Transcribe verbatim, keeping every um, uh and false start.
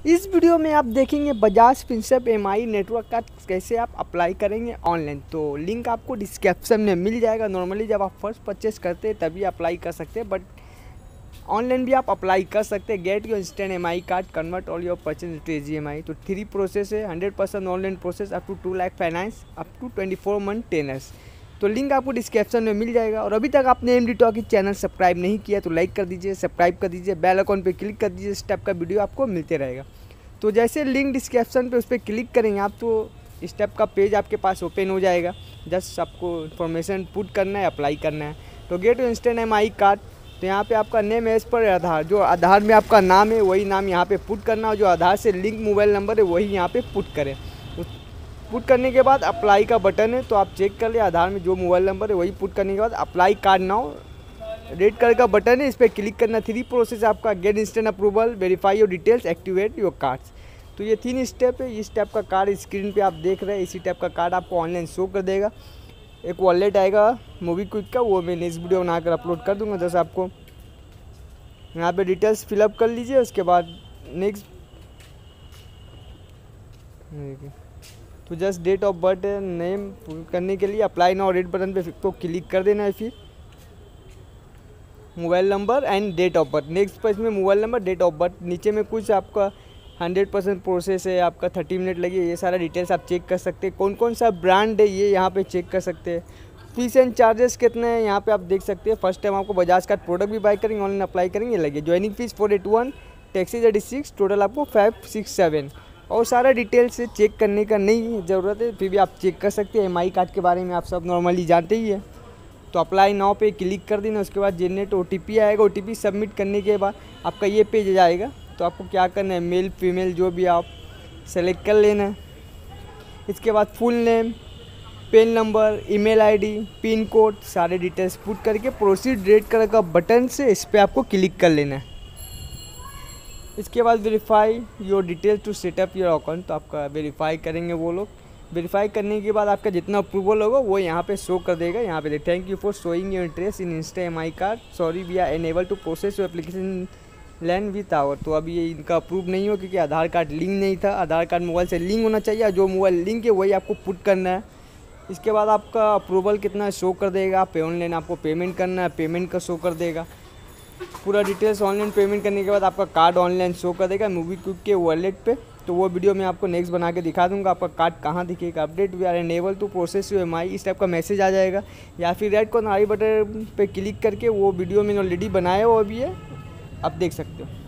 इस वीडियो में आप देखेंगे Bajaj Finserv M I network card कैसे आप अप्लाई करेंगे ऑनलाइन। तो लिंक आपको डिस्क्रिप्शन में मिल जाएगा। नॉर्मली जब आप फर्स्ट परचेस करते हैं तभी अप्लाई कर सकते हैं, बट ऑनलाइन भी आप अप्लाई कर सकते हैं। Get your instant M I card, convert all your purchase to easy M I. तो थ्री प्रोसेस है, hundred percent online process, up to two lakh finance, up to twenty four month tenors. तो link आपको description में मिल जाएगा। और अभी तक आपने M D talkies channel subscribe नहीं किया तो लाइक कर दीजिए, सब्सक्राइब कर दीजिए, बेल आइकन पे क्लिक कर दीजिए। इस टाइप का वीडियो आपको मिलते रहेगा। तो जैसे लिंक डिस्क्रिप्शन पे उस पर क्लिक करेंगे आप तो इस टाइप का पेज आपके पास ओपन हो जाएगा। जस्ट आपको इन्फॉर्मेशन पुट करना है, अप्लाई करना है। तो get instant M I card, तो यहाँ पे आपका नेम एज पर आधार, जो आधार में आपका नाम है वही नाम यहाँ पे पुट करना, और जो आधार से लिंक मोबाइल नंबर है वही यहाँ पे पुट करें। पुट करने के बाद अप्लाई का बटन है, तो आप चेक कर ले आधार में जो मोबाइल नंबर है वही पुट करने के बाद apply card now, red colour का बटन है, इस पर क्लिक करना। थ्री प्रोसेस आपका get instant approval, verify your details, activate your cards. तो ये तीन स्टेप है। इस टाइप का कार्ड स्क्रीन पे आप देख रहे हैं, इसी टाइप का कार्ड आपको ऑनलाइन शो कर देगा। एक वॉलेट आएगा मूवी क्विक का, वो मैं नेक्स्ट वीडियो बनाकर अपलोड कर दूंगा। जैसे आपको यहाँ पे डिटेल्स फिलअप कर लीजिए, उसके बाद नेक्स्ट तो just date of birth name करने के लिए अप्लाई नाउ रेड बटन पे तो क्लिक कर देना है। फिर mobile number and date of birth, next पर इसमें mobile number, date of birth, नीचे में कुछ आपका हंड्रेड परसेंट प्रोसेस है, आपका थर्टी मिनट लगे, ये सारा डिटेल्स आप चेक कर सकते हैं। कौन कौन सा ब्रांड है ये यहाँ पे चेक कर सकते हैं। फीस एंड चार्जेस कितने हैं यहाँ पे आप देख सकते हैं। फर्स्ट टाइम आपको बजाज कार्ड प्रोडक्ट भी बाय करेंगे, ऑनलाइन अप्लाई करेंगे, लगे joining fees four eight one, taxes eighty six, total आपको फाइव सिक्स सेवन। और सारा डिटेल्स से चेक करने का नहीं ज़रूरत है, फिर भी आप चेक कर सकते हैं। एम आई कार्ड के बारे में आप सब नॉर्मली जानते ही है। तो अप्लाई नाउ पे क्लिक कर देना, उसके बाद जनरेट ओ टी पी आएगा। ओ टी पी सबमिट करने के बाद आपका ये पेज जाएगा। तो आपको क्या करना है, मेल फीमेल जो भी आप सेलेक्ट कर लेना है। इसके बाद full name, PAN number, email ID, pin code, सारे डिटेल्स पुट करके प्रोसीड रेड कलर का बटन से इस पर आपको क्लिक कर लेना है। इसके बाद verify your detail to set up your account, तो आपका वेरीफाई करेंगे वो लोग। वेरीफाई करने के बाद आपका जितना अप्रूवल होगा वो यहाँ पे शो कर देगा। यहाँ पे thank you for showing your interest in insta M I card, sorry we are unable to process your application land with our. तो अभी ये इनका अप्रूव नहीं हो क्योंकि आधार कार्ड लिंक नहीं था। आधार कार्ड मोबाइल से लिंक होना चाहिए, जो मोबाइल लिंक है वही आपको पुट करना है। इसके बाद आपका अप्रूवल कितना शो कर देगा। पे ऑनलाइन आपको पेमेंट करना है, पेमेंट का शो कर देगा। पूरा डिटेल्स ऑनलाइन पेमेंट करने के बाद आपका कार्ड ऑनलाइन शो कर देगा मूवी क्विक के वॉलेट पे। तो वो वीडियो मैं आपको नेक्स्ट बना के दिखा दूंगा आपका कार्ड कहाँ दिखेगा। Update we are enable to process you M I, इस टाइप का मैसेज आ जाएगा। या फिर रेड कॉर्नर आई बटन पे क्लिक करके वो वीडियो मैंने ऑलरेडी बनाया हुआ भी है, आप देख सकते हो।